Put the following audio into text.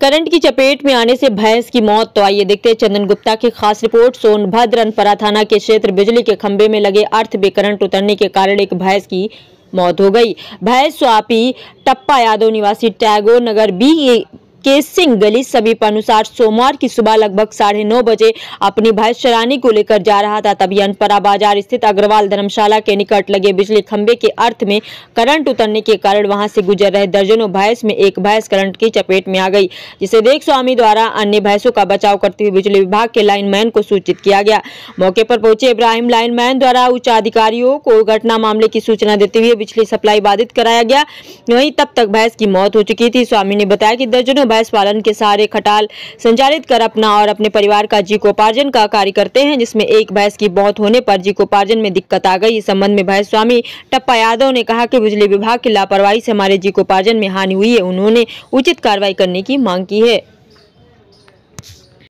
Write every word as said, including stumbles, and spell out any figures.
Current की चपेट में आने से भैंस की मौत। तो आइए देखते हैं चंदन गुप्ता की खास रिपोर्ट। सोनभद्र अनपरा थाना के क्षेत्र बिजली के खंभे में लगे अर्थ में करंट उतरने के कारण एक भैंस की मौत हो गई। भैंस स्वापी टप्पा यादव निवासी टैगोर नगर बी के सिंह गली समीप अनुसार सोमवार की सुबह लगभग साढ़े नौ बजे अपनी भैंस चराने को लेकर जा रहा था। तभी अनपरा बाजार स्थित अग्रवाल धर्मशाला के निकट लगे बिजली खंभे के अर्थ में करंट उतरने के कारण वहां से गुजर रहे दर्जनों भैंस में एक भैंस करंट की चपेट में आ गई, जिसे देख स्वामी द्वारा अन्य भैंसों का बचाव करते हुए बिजली विभाग के लाइनमैन को सूचित किया गया। मौके पर पहुंचे इब्राहिम लाइनमैन द्वारा उच्च अधिकारियों को घटना मामले की सूचना देते हुए बिजली सप्लाई बाधित कराया गया। वहीं तब तक भैंस की मौत हो चुकी थी। स्वामी ने बताया कि दर्जनों भैंस पालन के सहारे खटाल संचालित कर अपना और अपने परिवार का जीविकोपार्जन का कार्य करते हैं, जिसमें एक भैंस की मौत होने पर जीविकोपार्जन में दिक्कत आ गई। इस संबंध में भैंस स्वामी टप्पा यादव ने कहा कि बिजली विभाग की लापरवाही से हमारे जीविकोपार्जन में हानि हुई है। उन्होंने उचित कार्रवाई करने की मांग की है।